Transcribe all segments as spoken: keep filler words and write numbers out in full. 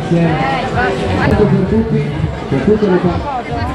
grazie per tutti, per tutte le parti.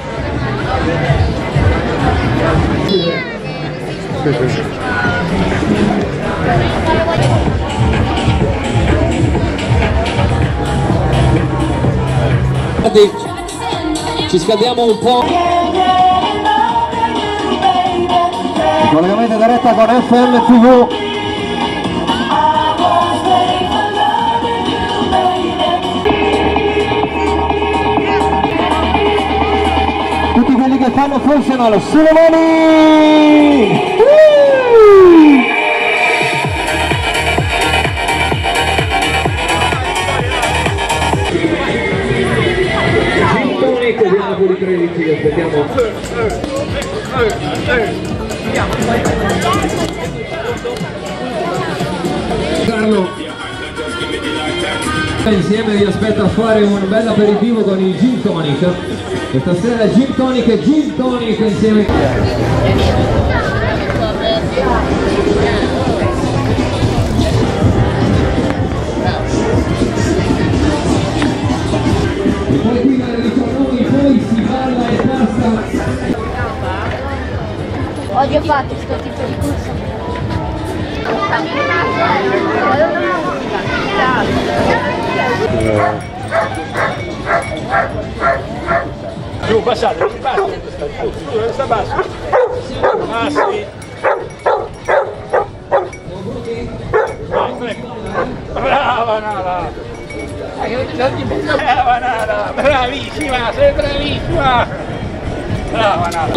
Ci scaldiamo un po'. Il collegamento diretta con F M T V. Tutti quelli che fanno funzionare sulle mani. Diamo pure i crediti, aspettiamo. Carlo insieme vi aspetta a fare un bel aperitivo con il gin tonic. Questa sera gin tonic e gin tonic insieme. E poi qui dalle diciannove poi si balla e basta. Oggi ho fatto questo tipo di corso. Giù, passate, passate, giù, giù, sta basso. Ah sì. Brava Nara! Brava Nara! Bravissima, sei bravissima! Brava Nara!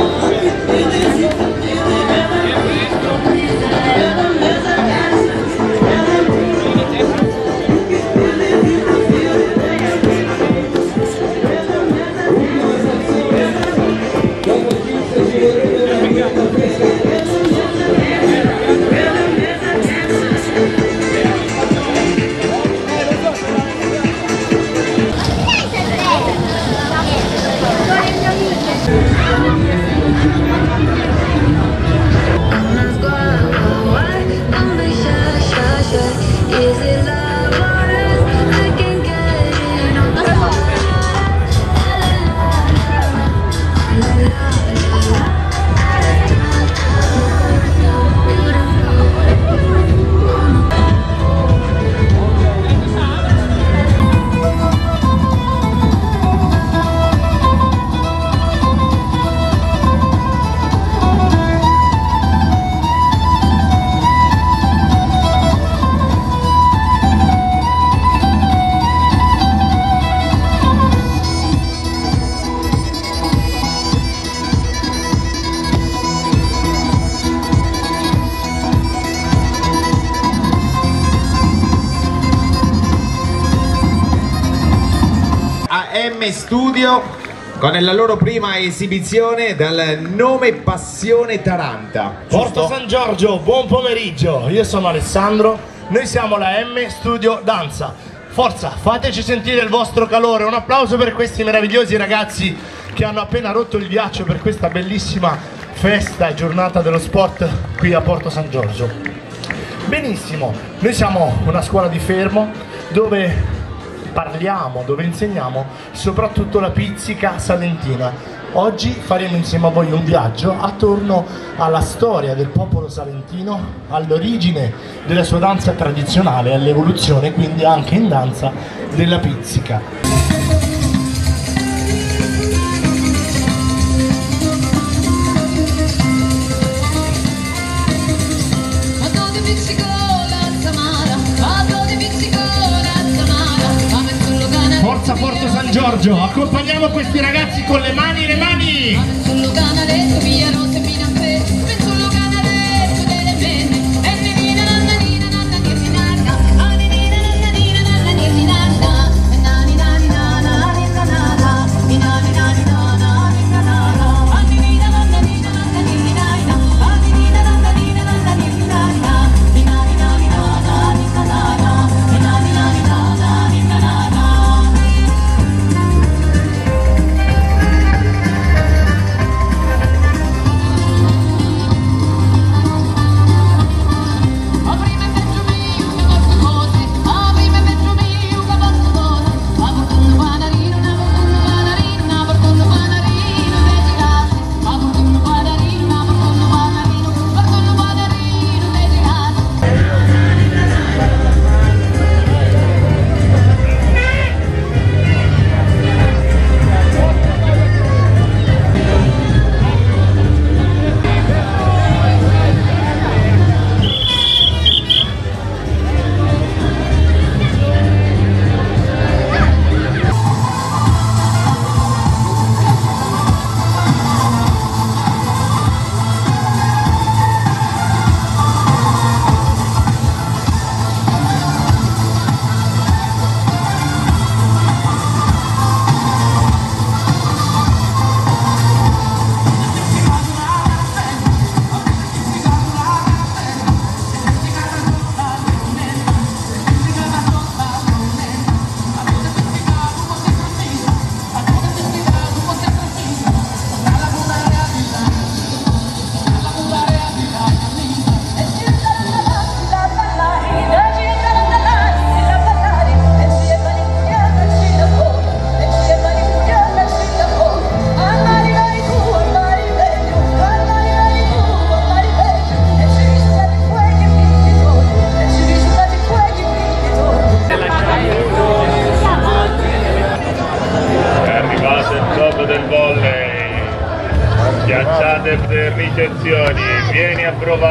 A M Studio con la loro prima esibizione dal nome Passione Taranta. Porto San Giorgio, buon pomeriggio, io sono Alessandro, noi siamo la M Studio Danza. Forza, fateci sentire il vostro calore, un applauso per questi meravigliosi ragazzi che hanno appena rotto il ghiaccio per questa bellissima festa e giornata dello sport qui a Porto San Giorgio. Benissimo, noi siamo una scuola di Fermo dove parliamo, dove insegniamo soprattutto la pizzica salentina. Oggi faremo insieme a voi un viaggio attorno alla storia del popolo salentino, all'origine della sua danza tradizionale, all'evoluzione quindi anche in danza della pizzica. Forza Porto San Giorgio, accompagniamo questi ragazzi con le mani, le mani!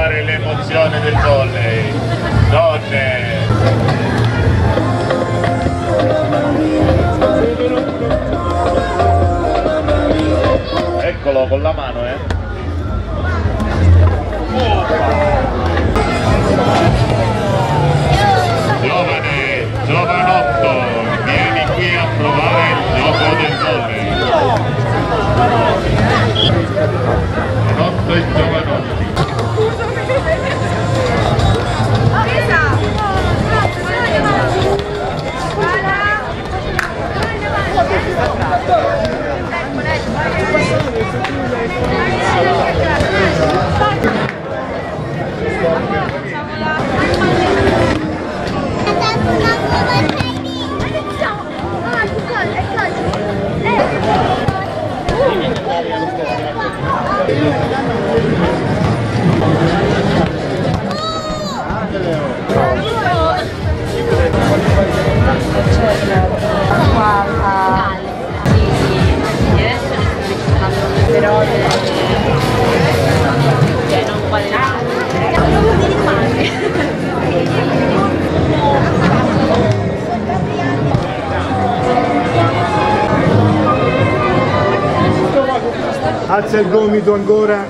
provare l'emozione del volley. Donne! Eccolo con la mano, eh! Giovane, giovanotto, vieni qui a provare il gioco del volley. Giovanotto e giovanotti. Alza il gomito ancora.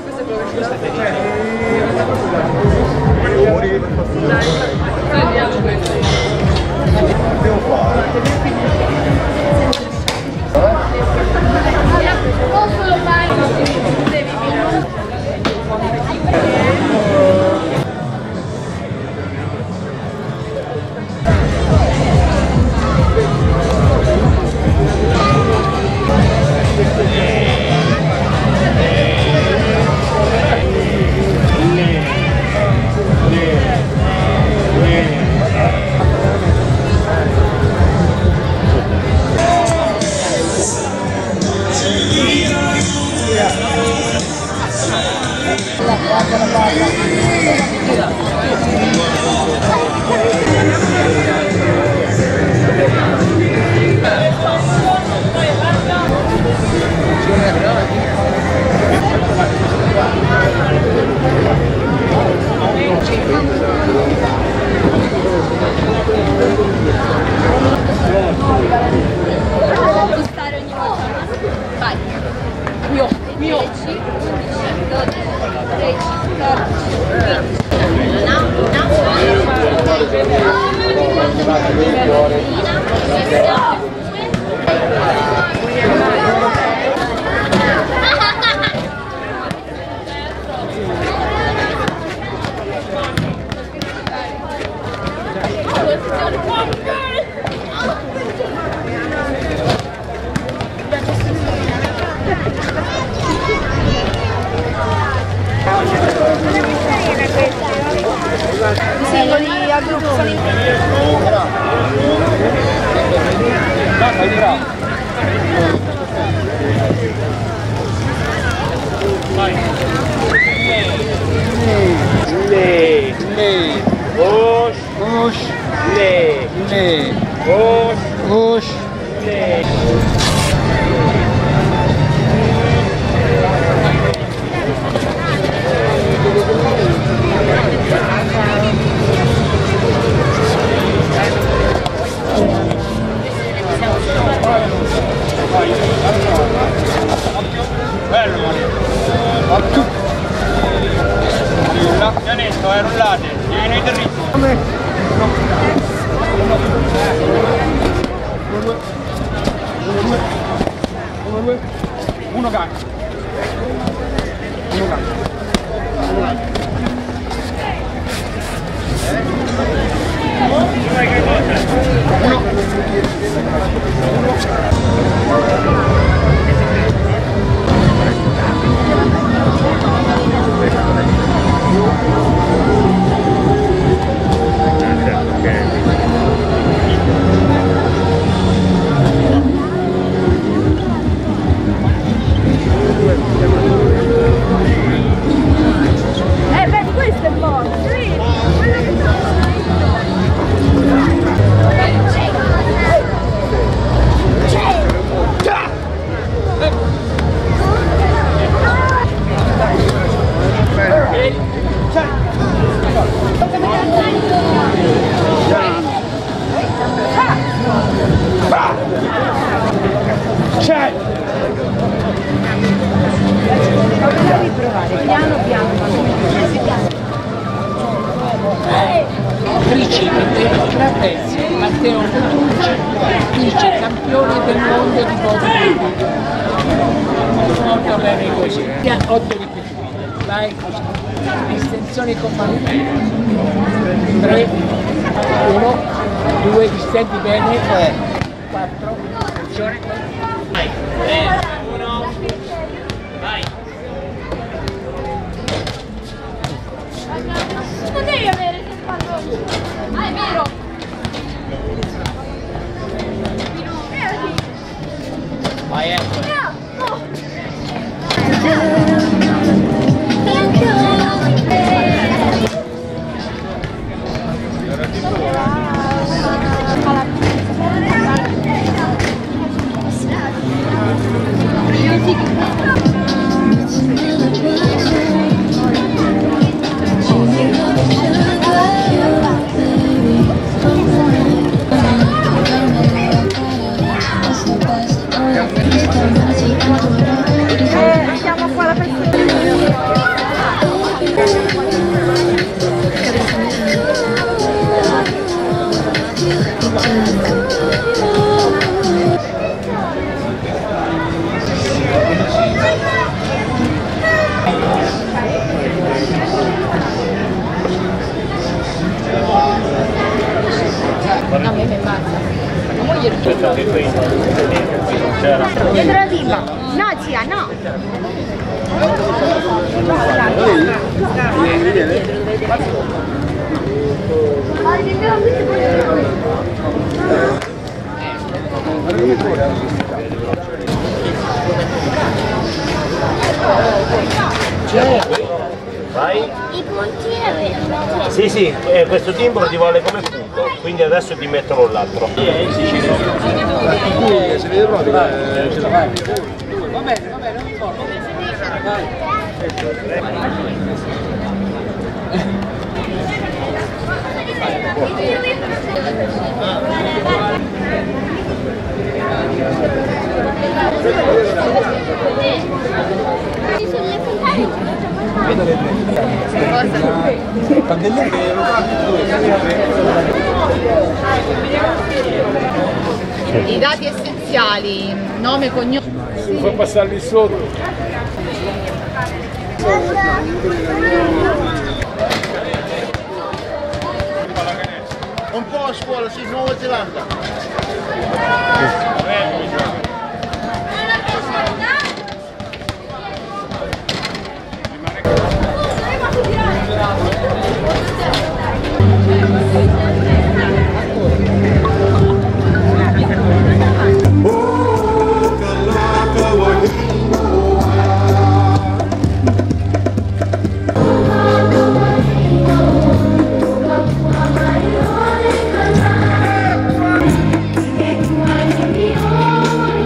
Singoli a gruppo sono in Le, le, osh, osh, le, le, osh, osh, le. Bello Mario. Occhio. Pianetto, eh, rullate, vieni dritto. Come? No. Uno, due. Uno, due. Uno, due. Uno gancio. Uno gancio. Uno gancio. Uno. riceve la pezzi Matteo Petrucci, vice campione del mondo di bodybuilding. Molto bene così. otto ripetibili. Vai così. Distensioni con mano. tre, uno, due, distendi bene. quattro, attenzione. Vai. uno, vai. Potevi avere se fanno. Ah, è vero! Vai, ecco. No! Siamo qua la persona. No, mi fai pazza. Ma moglie il Dietro la tipa. No, zia, no. Vai. I puntini avevano. Sì, sì, eh, questo timbro ti vuole come punto, quindi adesso ti mettono l'altro. Se vede proprio, ce la fai. Va bene, va bene, non importa. I dati essenziali, nome, cognome. Puoi passarli sotto. Un po' a scuola, sì, Nuova Zelanda. Oh,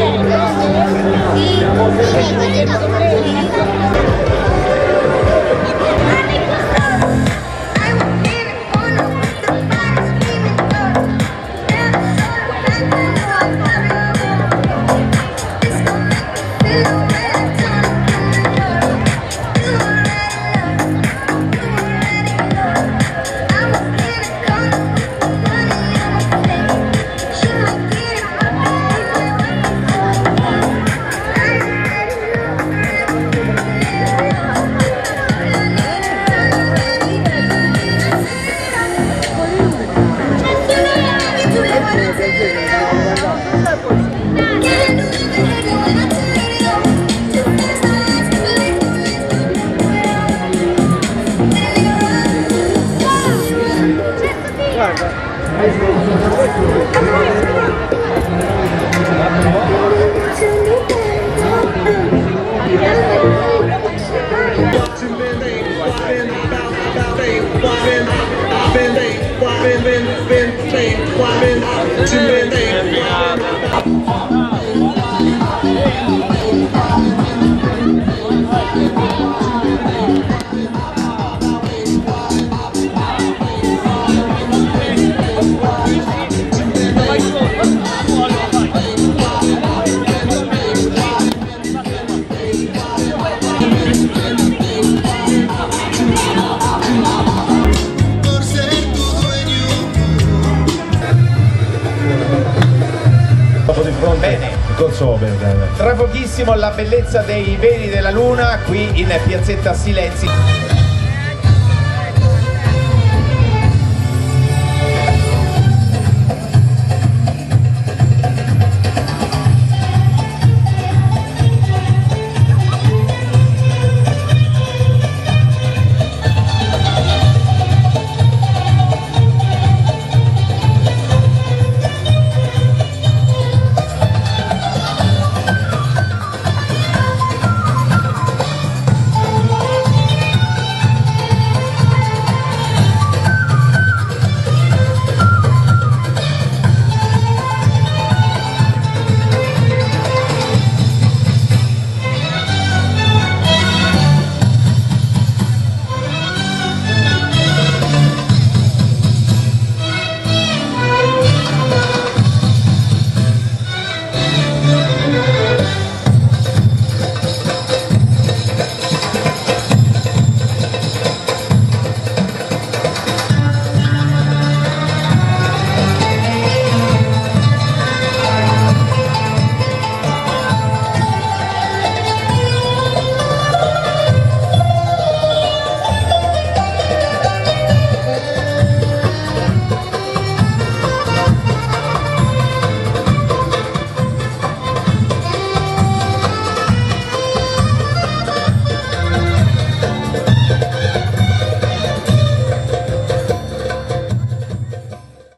Bene, tra pochissimo la bellezza dei veli della luna qui in piazzetta Silenzi.